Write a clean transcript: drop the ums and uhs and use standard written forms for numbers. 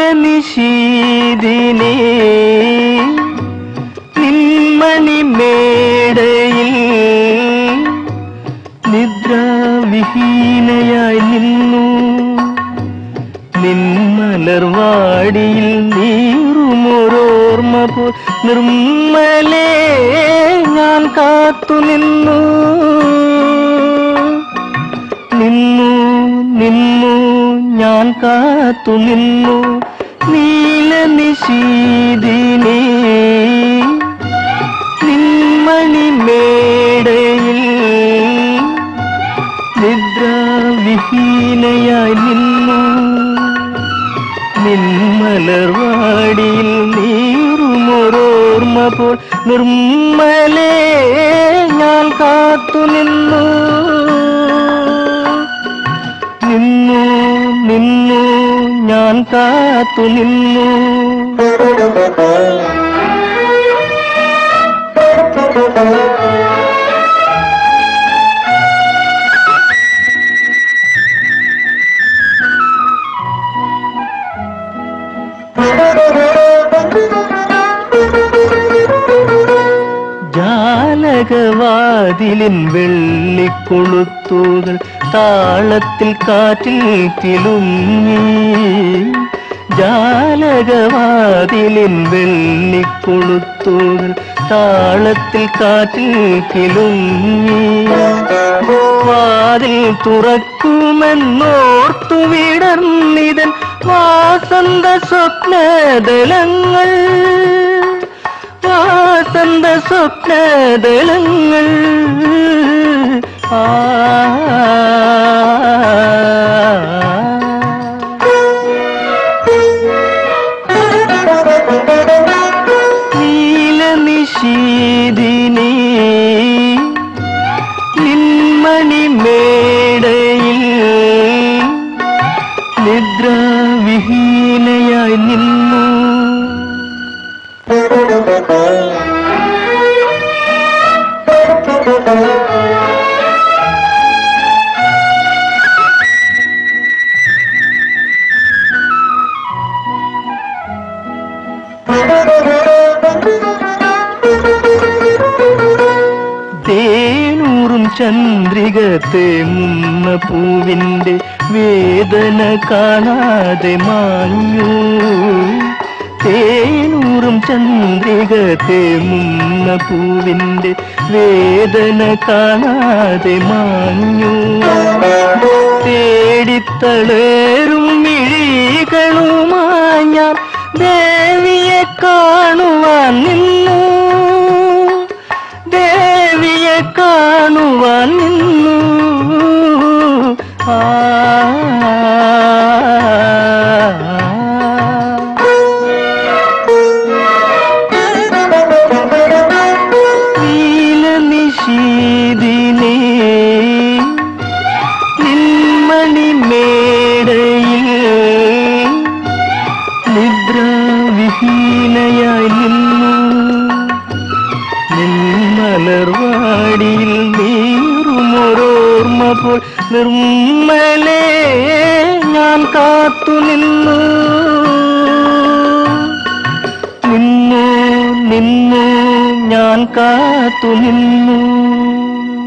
നീലനിശീദിനേ നിന്മണിമേടയിൽ നിദ്രാവിഹീനയായി നിന്നു നിന്മലർവാടിയിൽ നീറുമൊരോർമ്മ പോൽ നിർമ്മലേ ഞാൻ കാത്തു നിന്നു നിന്നു നിന്നു ഞാൻ കാത്തു നിന്നു നീലനിശീദിനേ നിന്മണിമേടയിൽ നിദ്രാവിഹീനയായി നിന്നു നിന്മലർവാടിയിൽ നീറുമൊരോർമ്മ പോൽ നിർമ്മലേ ഞാൻ കാത്തു നിന്നു നിന്നു നിന്നു ഞാൻ കാത്തു നിന്നു ജാലകവാതിലിൻ വെള്ളിക്കൊളുത്തുകൾ താളത്തിൽ കാറ്റിൽ തിലുങ്ങി ജാലകവാതിലിൻ വെള്ളിക്കൊളുത്തുകൾ താളത്തിൽ കാറ്റിൽ തിലുങ്ങി വാതിൽ തുറക്കുമെന്നോർത്തു വിടർന്നിതൻ വാസന്ത സ്വപ്നദളങ്ങൾ വാസന്ത സ്വപ്നദളങ്ങൾ നീലനിശീദിനേ നിന്മണിമേടയിൽ നിദ്രാവിഹീനയായി നിന്നു തേനൂറും ചന്ദ്രിക തേങ്ങുന്ന പൂവിൻ്റെ വേദന കാണാതെ മാഞ്ഞു തേനൂറും ചന്ദ്രിക തേങ്ങുന്ന പൂവിൻ്റെ വേദന കാണാതെ മാഞ്ഞു തേടിത്തളരും മിഴികളുമായി ഞാൻ ദേവിയെ കാണുവാൻ നിന്നു ദേവിയെ കാണുവാൻ നിന്നു നീലനിശീദിനേ നിന്മണിമേടയിൽ നിദ്രാവിഹീനയായി നിന്നു നിന്മലർവാടിയിൽ നീറുമൊരോർമ്മ പോൽ നിർമ്മലേ ഞാൻ കാത്തു നിന്നു നിന്നു നിന്നു ഞാൻ കാത്തു നിന്നു